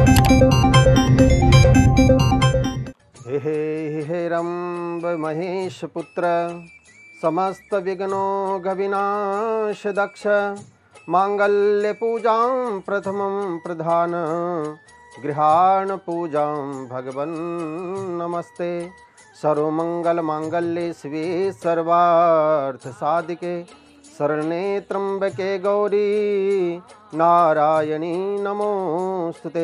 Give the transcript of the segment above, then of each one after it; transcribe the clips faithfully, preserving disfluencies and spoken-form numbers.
हे हे हे रंब महेश पुत्र समस्त विघ्नों विनाश दक्ष मांगल्य पूजां प्रथमं प्रधान गृहाण पूजां भगवन् नमस्ते। सर्वमंगल मांगल्ये शिवे सर्वार्थ साधिके शरण्ये त्र्यंबके गौरी नारायणी नमोस्तुते।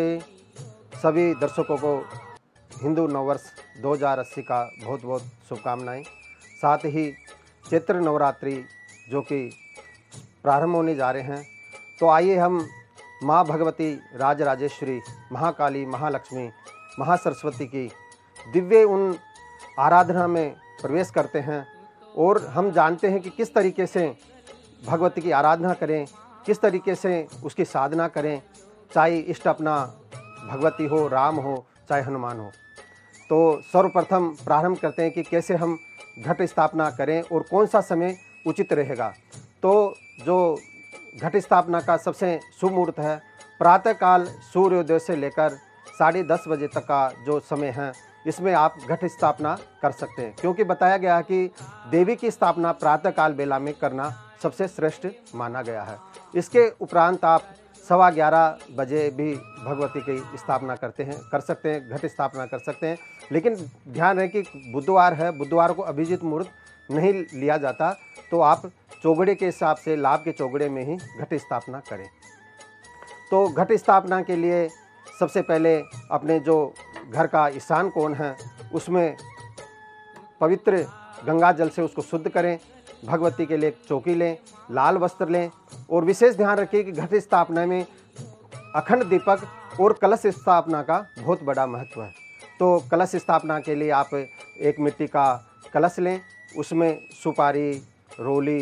सभी दर्शकों को हिंदू नववर्ष दो हज़ार अस्सी का बहुत बहुत शुभकामनाएं। साथ ही चैत्र नवरात्रि जो कि प्रारंभ होने जा रहे हैं, तो आइए हम माँ भगवती राजराजेश्वरी महाकाली महालक्ष्मी महासरस्वती की दिव्य उन आराधना में प्रवेश करते हैं और हम जानते हैं कि किस तरीके से भगवती की आराधना करें, किस तरीके से उसकी साधना करें, चाहे इष्ट अपना भगवती हो, राम हो, चाहे हनुमान हो। तो सर्वप्रथम प्रारंभ करते हैं कि कैसे हम घट स्थापना करें और कौन सा समय उचित रहेगा। तो जो घट स्थापना का सबसे शुभ मुहूर्त है, प्रातःकाल सूर्योदय से लेकर साढ़े दस बजे तक का जो समय है, इसमें आप घट स्थापना कर सकते हैं, क्योंकि बताया गया है कि देवी की स्थापना प्रातःकाल बेला में करना सबसे श्रेष्ठ माना गया है। इसके उपरांत आप सवा ग्यारह बजे भी भगवती की स्थापना करते हैं कर सकते हैं घट स्थापना कर सकते हैं। लेकिन ध्यान रहे कि बुधवार है, बुधवार को अभिजीत मुहूर्त नहीं लिया जाता, तो आप चौगड़े के हिसाब से लाभ के चौगड़े में ही घट स्थापना करें। तो घट स्थापना के लिए सबसे पहले अपने जो घर का ईशान कोण है उसमें पवित्र गंगा जल से उसको शुद्ध करें। भगवती के लिए चौकी लें, लाल वस्त्र लें और विशेष ध्यान रखिए कि घट स्थापना में अखंड दीपक और कलश स्थापना का बहुत बड़ा महत्व है। तो कलश स्थापना के लिए आप एक मिट्टी का कलश लें, उसमें सुपारी, रोली,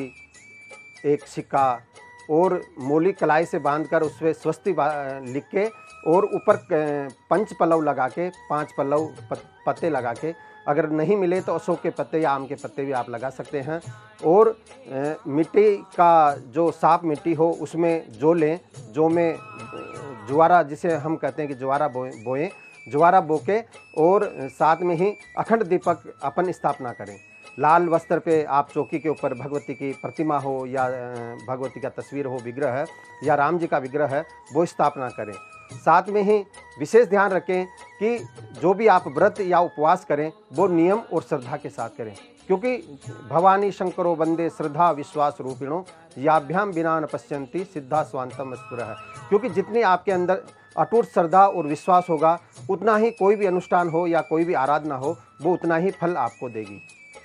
एक सिक्का और मोली कलाई से बांधकर उस पर स्वस्ति लिख के और ऊपर पंच पल्लव लगा के, पांच पल्लव पत्ते लगा के, अगर नहीं मिले तो अशोक के पत्ते या आम के पत्ते भी आप लगा सकते हैं। और मिट्टी का जो साफ मिट्टी हो उसमें जो लें, जो में जुआरा जिसे हम कहते हैं कि जुआरा बोए बोएं जुआरा बोके और साथ में ही अखंड दीपक अपन स्थापना करें। लाल वस्त्र पे आप चौकी के ऊपर भगवती की प्रतिमा हो या भगवती का तस्वीर हो, विग्रह है या राम जी का विग्रह है, वो स्थापना करें। साथ में ही विशेष ध्यान रखें कि जो भी आप व्रत या उपवास करें वो नियम और श्रद्धा के साथ करें, क्योंकि भवानी शंकरो वंदे श्रद्धा विश्वास रूपिणो याभ्याम बिना न पश्यन्ति सिद्धा स्वांतम अस्पुरः। क्योंकि जितनी आपके अंदर अटूट श्रद्धा और विश्वास होगा, उतना ही कोई भी अनुष्ठान हो या कोई भी आराधना हो वो उतना ही फल आपको देगी।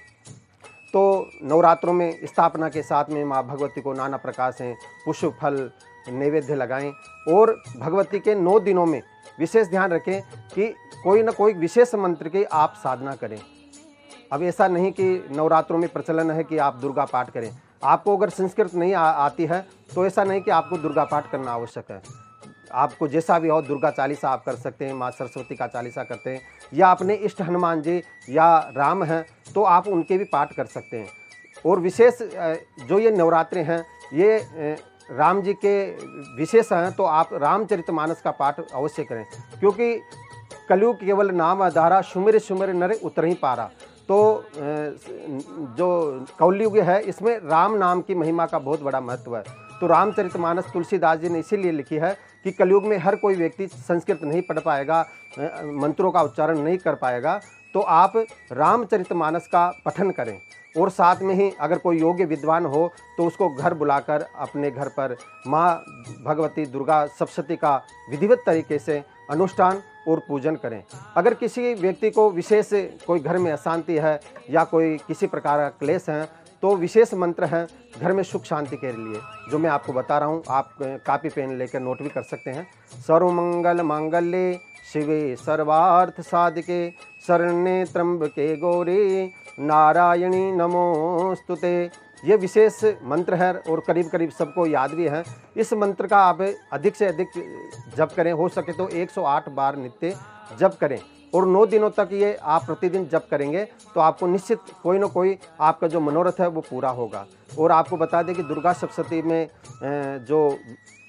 तो नवरात्रों में स्थापना के साथ में माँ भगवती को नाना प्रकार से पुष्प फल नैवेद्य लगाएं और भगवती के नौ दिनों में विशेष ध्यान रखें कि कोई ना कोई विशेष मंत्र की आप साधना करें। अब ऐसा नहीं कि नवरात्रों में प्रचलन है कि आप दुर्गा पाठ करें। आपको अगर संस्कृत नहीं आ, आती है तो ऐसा नहीं कि आपको दुर्गा पाठ करना आवश्यक है। आपको जैसा भी हो, दुर्गा चालीसा आप कर सकते हैं, माँ सरस्वती का चालीसा करते हैं, या अपने इष्ट हनुमान जी या राम हैं तो आप उनके भी पाठ कर सकते हैं। और विशेष जो ये नवरात्रे हैं ये राम जी के विशेष हैं, तो आप रामचरितमानस का पाठ अवश्य करें, क्योंकि कलयुग केवल नाम आधारा सुमिर सुमिर नर उतर ही पारा। तो जो कौलियुग है इसमें राम नाम की महिमा का बहुत बड़ा महत्व है। तो रामचरितमानस तुलसीदास जी ने इसीलिए लिखी है कि कलयुग में हर कोई व्यक्ति संस्कृत नहीं पढ़ पाएगा, मंत्रों का उच्चारण नहीं कर पाएगा, तो आप रामचरितमानस का पठन करें। और साथ में ही अगर कोई योग्य विद्वान हो तो उसको घर बुलाकर अपने घर पर माँ भगवती दुर्गा सप्तशती का विधिवत तरीके से अनुष्ठान और पूजन करें। अगर किसी व्यक्ति को विशेष कोई घर में अशांति है या कोई किसी प्रकार का क्लेश है तो विशेष मंत्र हैं घर में सुख शांति के लिए, जो मैं आपको बता रहा हूँ। आप कापी पेन लेकर नोट भी कर सकते हैं। सर्वमंगल मांगल्ये शिवे सर्वार्थ साधिके शरण्ये त्र्यंबके गौरी नारायणी नमोस्तुते। ये विशेष मंत्र है और करीब करीब सबको याद भी है। इस मंत्र का आप अधिक से अधिक जप करें, हो सके तो एक सौ आठ बार नित्य जप करें और नौ दिनों तक ये आप प्रतिदिन जप करेंगे तो आपको निश्चित कोई ना कोई आपका जो मनोरथ है वो पूरा होगा। और आपको बता दें कि दुर्गा सप्तशती में जो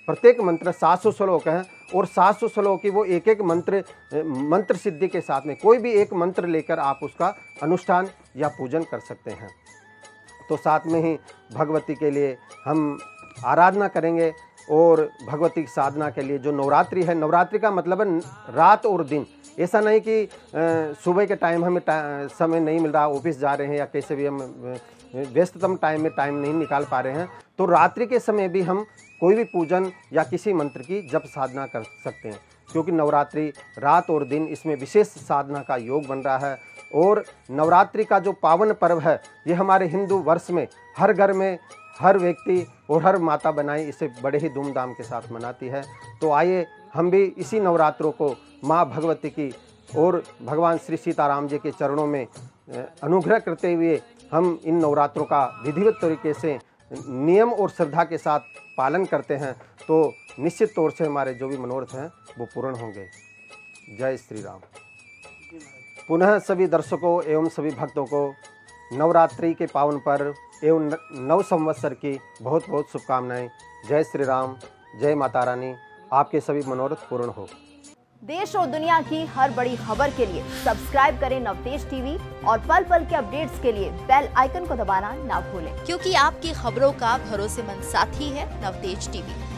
प्रत्येक मंत्र सात सौ श्लोक हैं और सात सौ श्लोक की वो एक एक मंत्र मंत्र सिद्धि के साथ में कोई भी एक मंत्र लेकर आप उसका अनुष्ठान या पूजन कर सकते हैं। तो साथ में ही भगवती के लिए हम आराधना करेंगे और भगवती की साधना के लिए जो नवरात्रि है, नवरात्रि का मतलब है रात और दिन। ऐसा नहीं कि सुबह के टाइम हमें समय नहीं मिल रहा, ऑफिस जा रहे हैं या कैसे भी हम व्यस्ततम टाइम में टाइम नहीं निकाल पा रहे हैं, तो रात्रि के समय भी हम कोई भी पूजन या किसी मंत्र की जप साधना कर सकते हैं, क्योंकि नवरात्रि रात और दिन इसमें विशेष साधना का योग बन रहा है। और नवरात्रि का जो पावन पर्व है ये हमारे हिंदू वर्ष में हर घर में हर व्यक्ति और हर माता बनाई इसे बड़े ही धूमधाम के साथ मनाती है। तो आइए हम भी इसी नवरात्रों को माँ भगवती की और भगवान श्री सीताराम जी के चरणों में अनुग्रह करते हुए हम इन नवरात्रों का विधिवत तरीके से नियम और श्रद्धा के साथ पालन करते हैं, तो निश्चित तौर से हमारे जो भी मनोरथ हैं वो पूर्ण होंगे। जय श्री राम। पुनः सभी दर्शकों एवं सभी भक्तों को नवरात्रि के पावन पर्व एवं नव संवत्सर की बहुत बहुत शुभकामनाएं। जय श्री राम, जय माता रानी, आपके सभी मनोरथ पूर्ण हो। देश और दुनिया की हर बड़ी खबर के लिए सब्सक्राइब करें नवतेज टीवी और पल पल के अपडेट्स के लिए बेल आइकन को दबाना ना भूलें, क्योंकि आपकी खबरों का भरोसेमंद साथी है नवतेज टीवी।